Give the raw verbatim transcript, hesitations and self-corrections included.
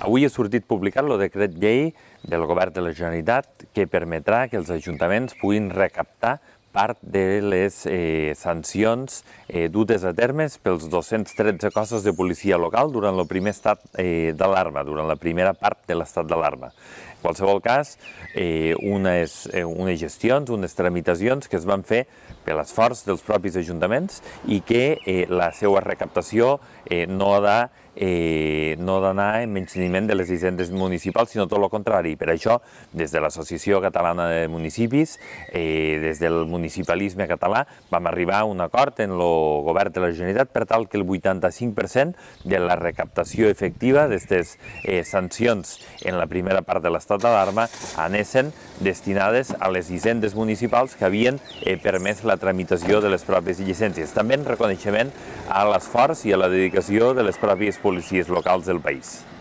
Avui ha sortit publicat el decret llei del Govern de la Generalitat que permetrà que els ajuntaments puguin recaptar part de les eh, sancions eh, dutes a termes pels dos-cents tretze cossos de policia local durant el primer estat eh, d'alarma, durant la primera part de l'estat d'alarma. En qualsevol cas, eh, unes, eh, unes gestions, unes tramitacions que es van fer per l'esforç dels propis ajuntaments i que eh, la seva recaptació eh, no ha de Eh, no d'anar en menyspriment de les hisendes municipals, sinó tot el contrari. Per això, des de l'Associació Catalana de Municipis, eh, des del municipalisme català, vam arribar a un acord en el Govern de la Generalitat per tal que el vuitanta-cinc per cent de la recaptació efectiva d'aquestes eh, sancions en la primera part de l'estat d'alarma anessin destinades a les hisendes municipals que havien eh, permès la tramitació de les pròpies llicències. També en reconeixement a l'esforç i a la dedicació de les pròpies policies locals del país.